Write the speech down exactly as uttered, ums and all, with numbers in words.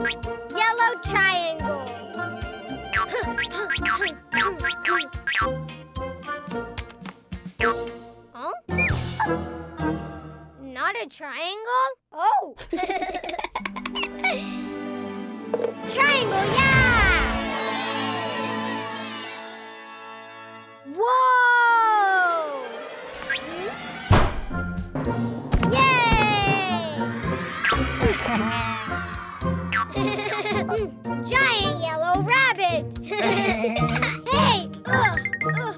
Yellow triangle. Huh? Not a triangle? Oh! Triangle, yeah! Whoa! Yay! Giant yellow rabbit! Hey! Ugh, ugh.